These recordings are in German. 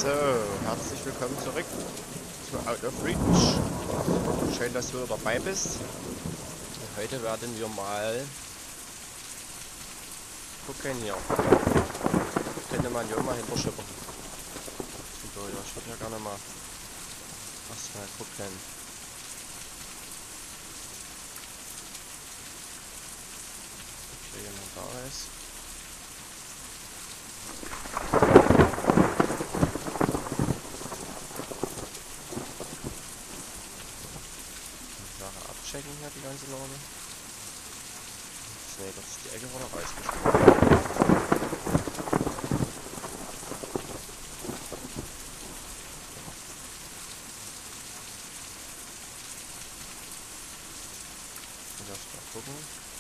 So, herzlich willkommen zurück zu Out of Reach. Schön, dass du dabei bist. Und heute werden wir mal gucken hier. Könnte man hier mal hinterschippern. So, ja, ich würde ja gerne mal erstmal gucken. Ob hier jemand da ist. Abchecken hier die ganze Lage. Ne, das ist die Ecke, wo er rausgeschmissen. Ich darf mal gucken.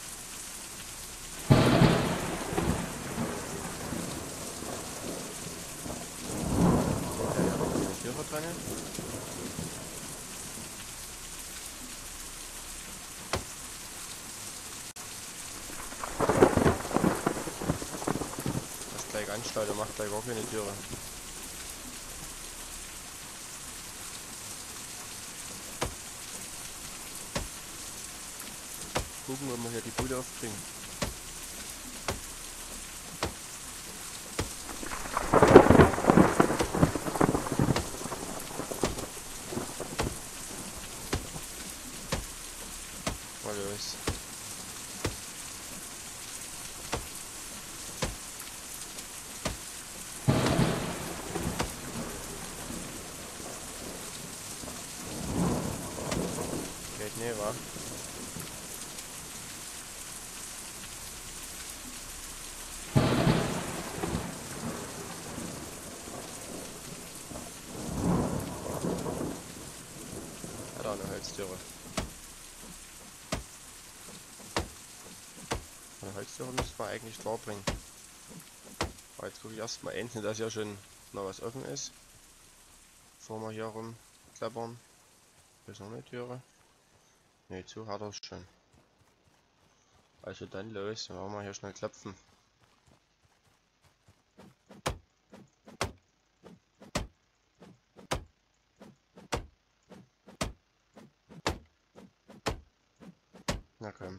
Ja, ja, noch eine Türe drin. Gleich anstalten, macht gleich gar keine Türe. Gucken, ob wir hier die Bude aufbringen. Mal los. Geht nicht, wa? Hat auch eine Holztüre. Eine Holztüre müsste man eigentlich vorbringen. Aber jetzt gucke ich erstmal enden, dass ja schon noch was offen ist. Bevor wir hier rumklappern. Hier ist noch eine Türe. Ne, zu hat er es schon. Also dann los, dann wollen wir hier schnell klopfen. Na komm.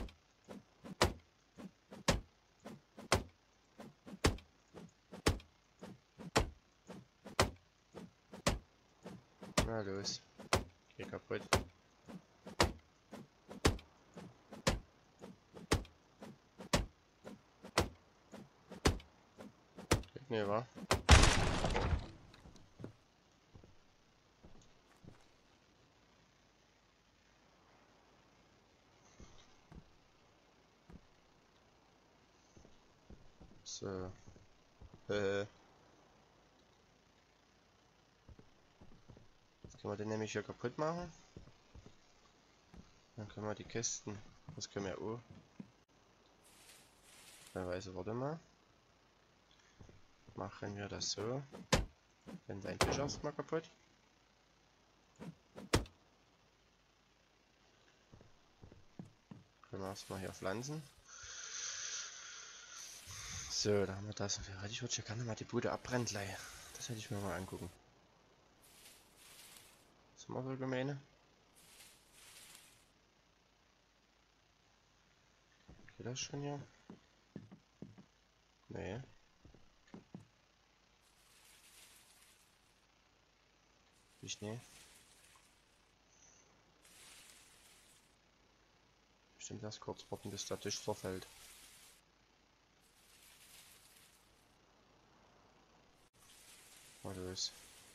Na los. Geh kaputt. Geht nicht, wa? So. Jetzt können wir den nämlich hier kaputt machen. Dann können wir die Kisten. Das können wir auch. Teilweise, warte mal. Machen wir das so. Dann dein Tisch erstmal kaputt. Können wir erstmal hier pflanzen. So, da haben wir das. Ich würde ja gerne mal die Bude abbrennen gleich. Das hätte ich mir mal angucken. Was ist mal so gemeine? Geht das schon hier? Nee. Ich nee. Bestimmt erst kurz warten, bis der Tisch zerfällt. Mal los.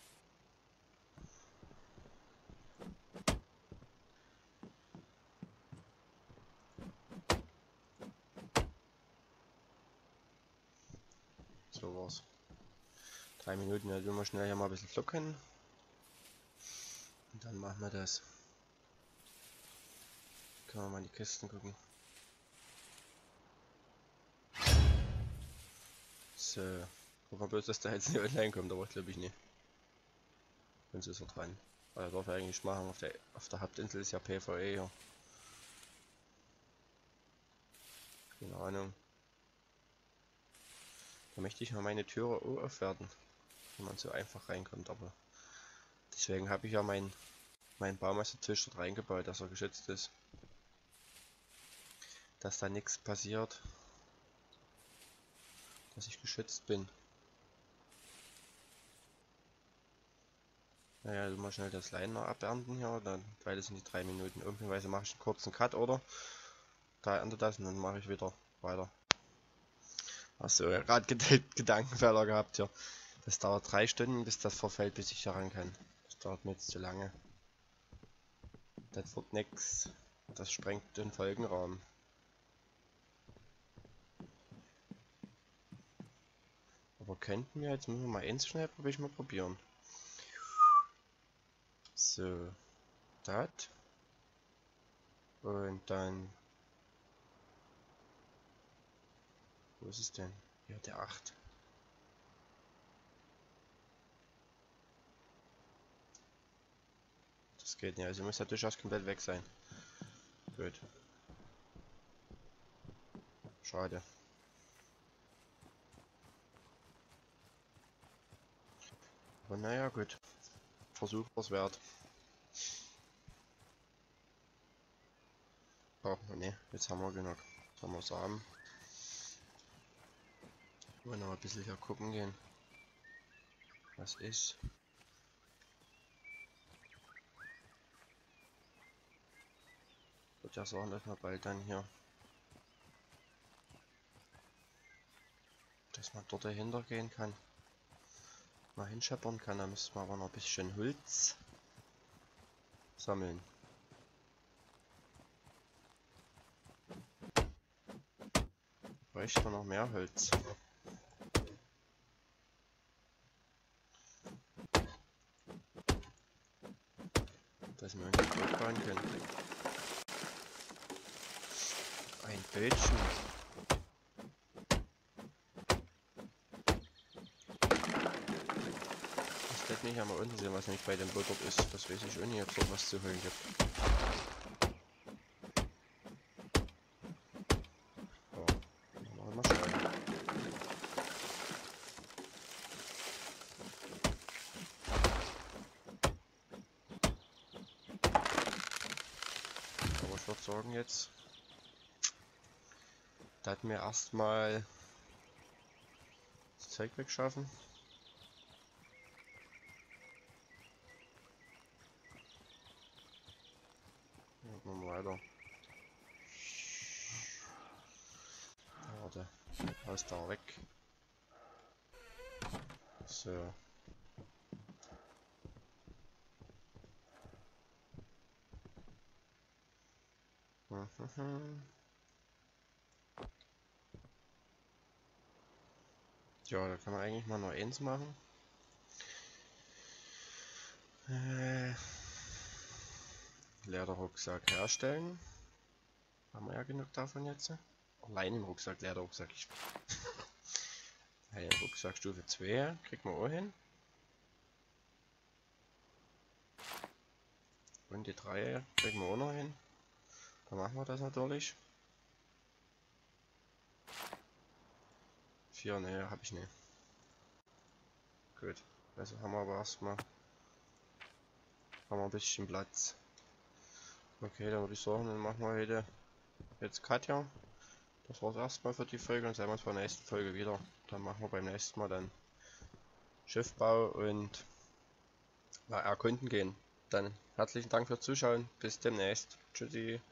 So war's. 3 Minuten, ja, tun wir schnell hier mal ein bisschen flocken. Und dann machen wir das. Können wir mal in die Kisten gucken. So. Gucken wir bloß, dass der jetzt nicht online kommt, aber glaube ich nicht. Sonst ist er dran. Aber er darf er eigentlich machen, auf der Hauptinsel ist ja PvE hier. Keine Ahnung. Da möchte ich mal meine Türe auch aufwerten. wenn man so einfach reinkommt, aber deswegen habe ich ja meinen Baumeistertisch dort reingebaut, dass er geschützt ist. Dass da nichts passiert. Dass ich geschützt bin. Naja, du mal schnell das Liner abernten hier, dann, weil das sind die 3 Minuten. Irgendweise mache ich einen kurzen Cut, oder? Da erntet das und dann mache ich wieder weiter. Achso, ja, gerade Gedankenfehler gehabt hier. Das dauert 3 Stunden, bis das verfällt, bis ich daran kann. Das dauert mir jetzt zu lange. Das wird nix. Das sprengt den Folgenrahmen. Aber könnten wir, jetzt müssen wir mal eins schnell probieren. So, das. Und dann. Wo ist es denn? Ja, der 8. Das geht nicht, also muss der durchaus komplett weg sein. Gut. Schade. Aber naja, gut. Versuch was wert. Brauchen wir ne, jetzt haben wir genug. Jetzt haben wir Samen. Wollen noch ein bisschen hier gucken gehen. Was ist? Wird ja sagen, dass man bald dann hier. Dass man dort dahinter gehen kann. Mal hinscheppern kann, da müssen wir aber noch ein bisschen Holz sammeln. Bräuchten wir noch mehr Holz. Dass wir ein Boot bauen können. Ein Bötchen. Das wird mich ja mal unten sehen, was nämlich bei dem Boot dort ist. Das weiß ich auch nicht, ob es dort was zu holen gibt. Ja, mal schauen. Aber ich würde sagen jetzt, da hatten wir erstmal das Zeug wegschaffen. Machen wir weiter. Warte, aus da weg. So. Ja, da kann man eigentlich mal nur eins machen. Lederrucksack herstellen. Haben wir ja genug davon jetzt. Allein im Rucksack, Lederrucksack. Rucksack Stufe 2 kriegt man auch hin. Und die 3 kriegen wir auch noch hin. Dann machen wir das natürlich. 4, ne, habe ich nicht. Gut. Also haben wir aber erstmal ein bisschen Platz. Okay, dann würde ich sagen, dann machen wir heute jetzt Katja. Das war's erstmal für die Folge und sehen wir uns bei der nächsten Folge wieder. Dann machen wir beim nächsten Mal dann Schiffbau und mal erkunden gehen. Dann herzlichen Dank fürs Zuschauen. Bis demnächst. Tschüssi.